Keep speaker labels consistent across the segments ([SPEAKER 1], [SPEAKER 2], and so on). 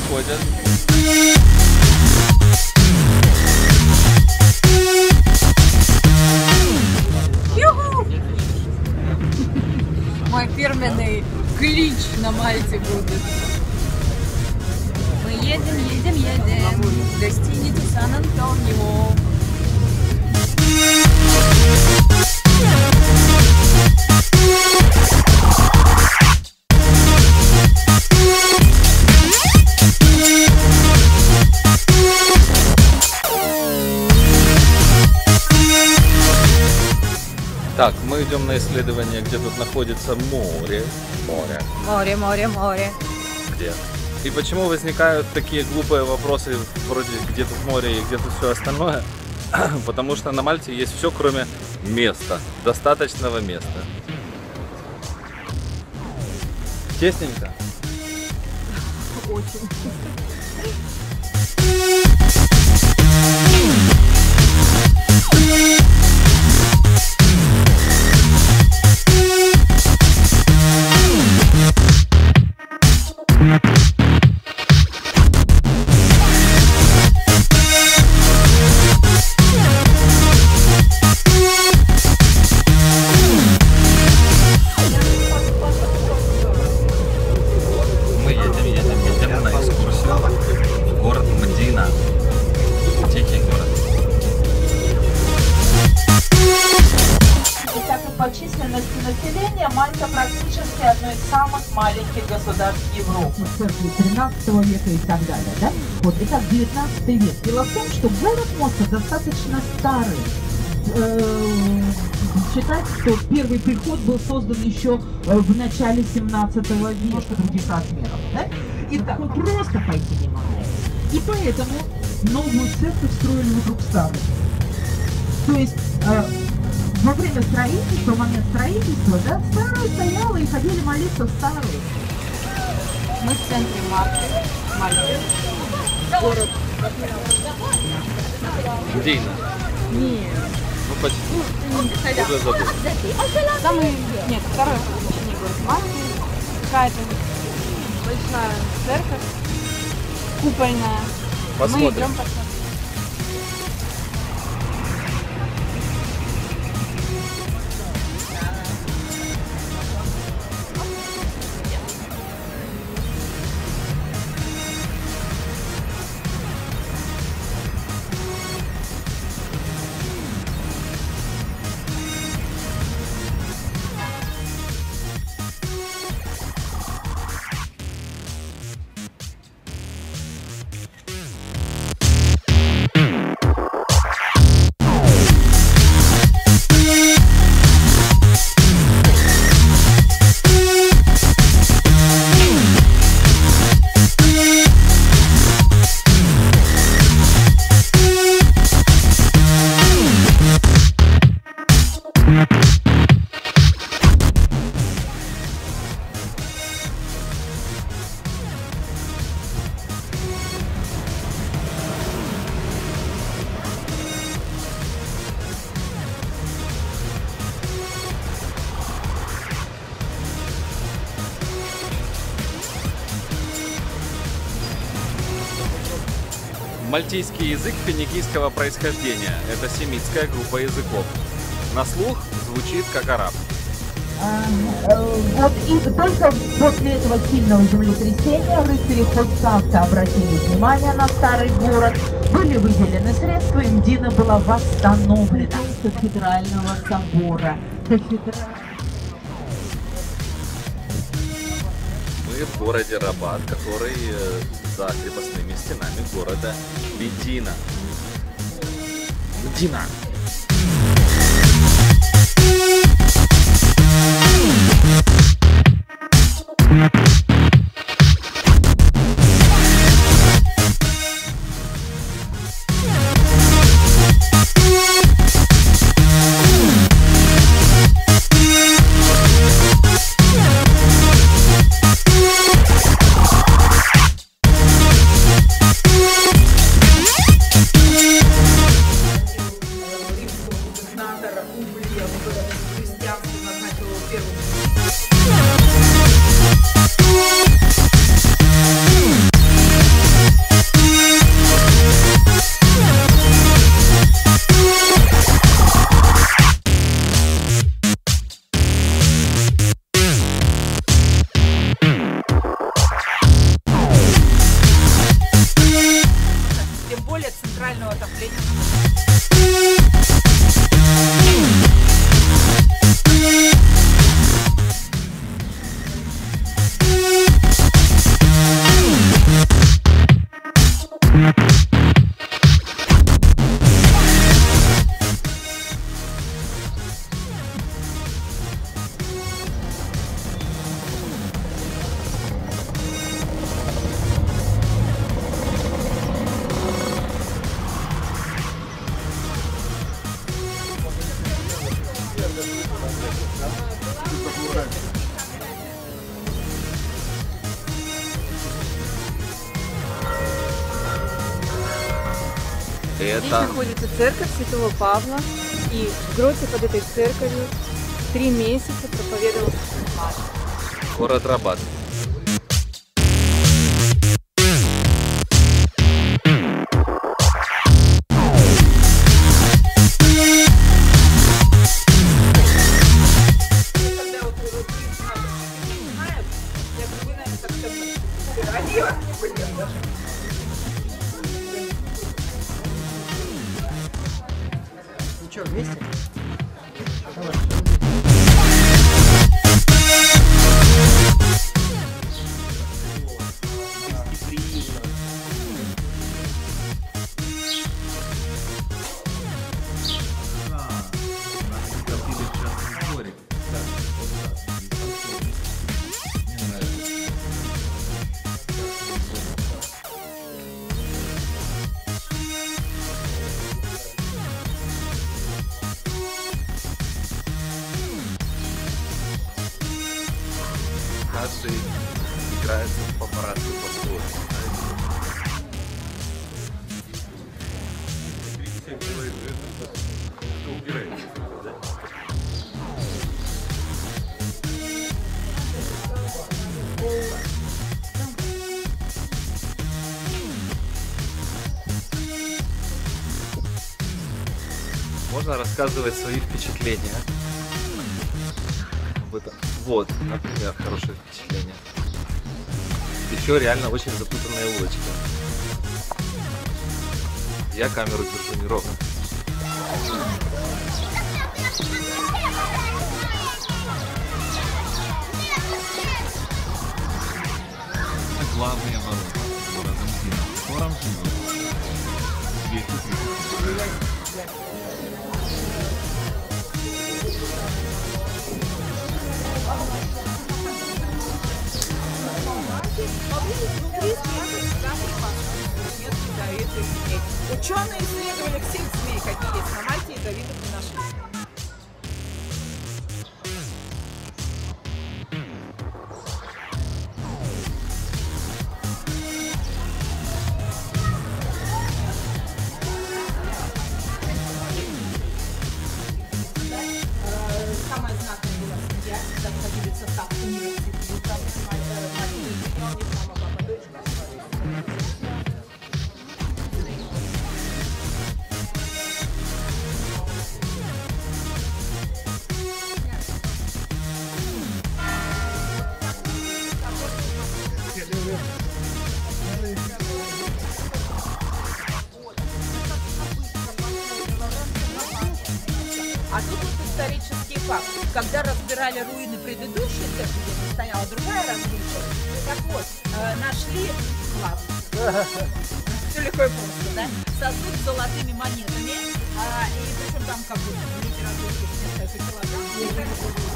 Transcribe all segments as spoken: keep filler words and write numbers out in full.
[SPEAKER 1] происходят.
[SPEAKER 2] Мой фирменный клич на Мальте будет. Мы едем, едем, едем в гостиницу Сан-Антонио.
[SPEAKER 1] Так, мы идем на исследование, где тут находится море. Море.
[SPEAKER 2] Море, море, море.
[SPEAKER 1] Где? И почему возникают такие глупые вопросы, вроде где тут море и где тут все остальное? Потому что на Мальте есть все, кроме места, достаточного места. Тесненько?
[SPEAKER 2] Очень.
[SPEAKER 3] По численности населения Мальта практически одно из самых маленьких государств Европы. Церкви тринадцатого века и так далее, да? Вот, итак, девятнадцатый век. Дело в том, что город Моста достаточно старый. Считать, что первый приход был создан еще в начале семнадцатого века, немножко других размеров, да? И так вот просто пойти не могли. И поэтому новую церковь строили вокруг старой. То есть во время строительства, в момент строительства, да, старая стояла и ходили молиться в старую.
[SPEAKER 2] Мы в центре Мальты. Мальты. Город.
[SPEAKER 1] Дина.
[SPEAKER 2] Нет.
[SPEAKER 1] Ну почти. Уже забыл.
[SPEAKER 2] Самый, нет, второй по величине город Мальты. Какая-то большая церковь, купольная.
[SPEAKER 1] Посмотрим.
[SPEAKER 2] Мы идем посмотрим.
[SPEAKER 1] Мальтийский язык финикийского происхождения. Это семитская группа языков. На слух звучит как арабский.
[SPEAKER 3] Вот и только после этого сильного землетрясения рыцари хоть как-то обратили внимание на старый город, были выделены средства, и Мдина была восстановлена. Кафедрального собора. Кафедра...
[SPEAKER 1] Мы в городе Рабат, который за крепостными стенами города Медина. Медина.
[SPEAKER 3] Христианство назначило первым.
[SPEAKER 1] Это...
[SPEAKER 4] Здесь находится церковь Святого Павла, и в гроте под этой церковью три месяца проповедовал Павел.
[SPEAKER 1] Город Рабат.
[SPEAKER 5] Ничего, вместе? Давай.
[SPEAKER 1] Каждый играет в папарацци по-своему. Можно рассказывать свои впечатления. Вот, например, хорошее впечатление. Еще реально очень запутанные улочки. Я камеру держу неровно.
[SPEAKER 6] Главные ворота города Мдина. Скором живет двести тридцать человек.
[SPEAKER 2] Ученые исследовали всех змей, какие есть на Мальте, и Давида не нашли. Самая знатная была семья, когда входили в состав университета. А тут вот исторический факт. Когда разбирали руины предыдущей церкви, где стояла другая различия, так вот, э, нашли клад. Все легко и просто, да? Сосуд с золотыми монетами. А, и причем там как бы литература несколько килограмм.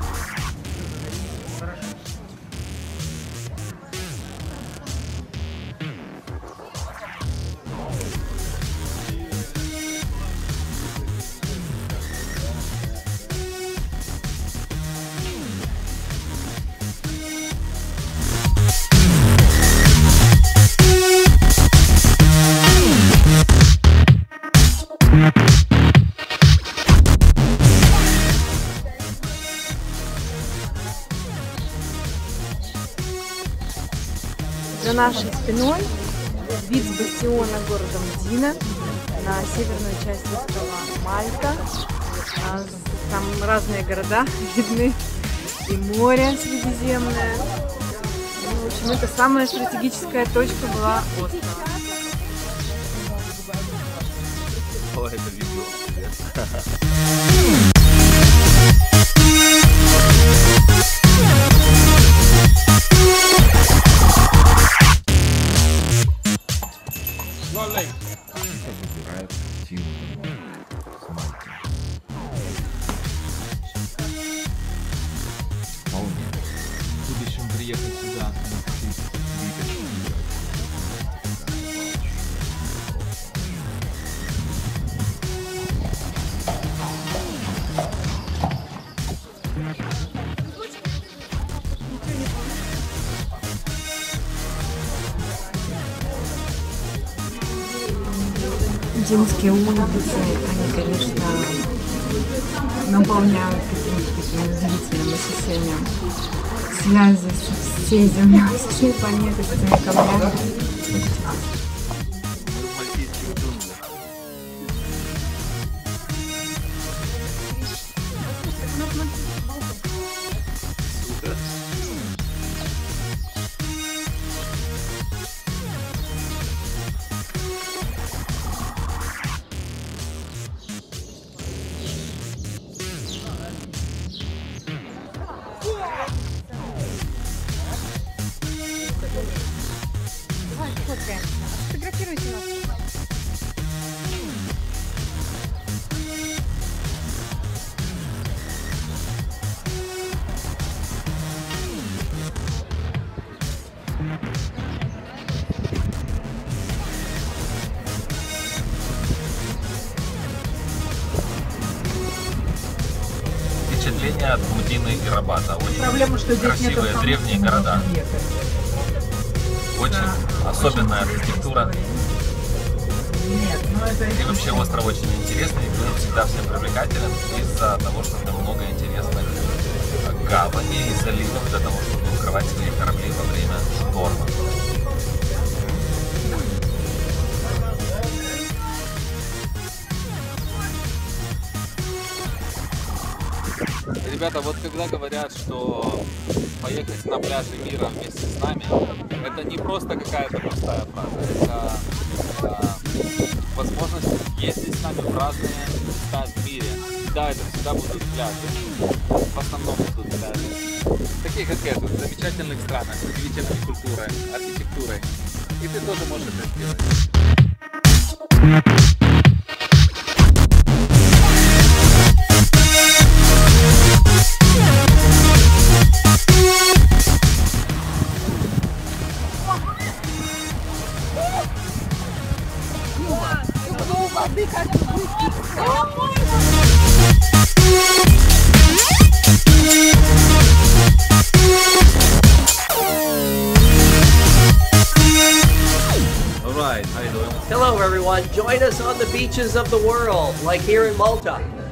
[SPEAKER 4] За нашей спиной вид с бастиона города Мдина на северную часть острова Мальта. А, Там разные города видны и море Средиземное. Ну, в общем, это самая стратегическая точка была острова.
[SPEAKER 1] О, это видео.
[SPEAKER 6] Выбирают картину с Мальты. Вполне. В будущем приехать сюда,
[SPEAKER 4] Динские улицы, они, конечно, наполняют каким-то таким удивительным ощущением связи со всей землей, с всей планетой, с этими камнями. Сфотографируйте нас.
[SPEAKER 1] Впечатление от Гудины и Рабата. Очень
[SPEAKER 3] Проблема, что здесь нет
[SPEAKER 1] красивые древние города. Очень да, особенная очень архитектура.
[SPEAKER 3] Нет, ну это...
[SPEAKER 1] И вообще остров очень интересный, и он всегда всем привлекателен из-за того, что там много интересных гаваней и заливов для того, чтобы укрывать свои корабли во время шторма. Ребята, вот когда говорят, что поехать на пляжи мира вместе с нами, это не просто какая-то простая фраза, это, это возможность ездить с нами в разные места в мире. Да, это всегда будут пляжи, в основном будут пляжи, такие как этот, в замечательных странах, с удивительной культурой, архитектурой. И ты тоже можешь это сделать.
[SPEAKER 7] Hello everyone, join us on the beaches of the world, like here in Malta.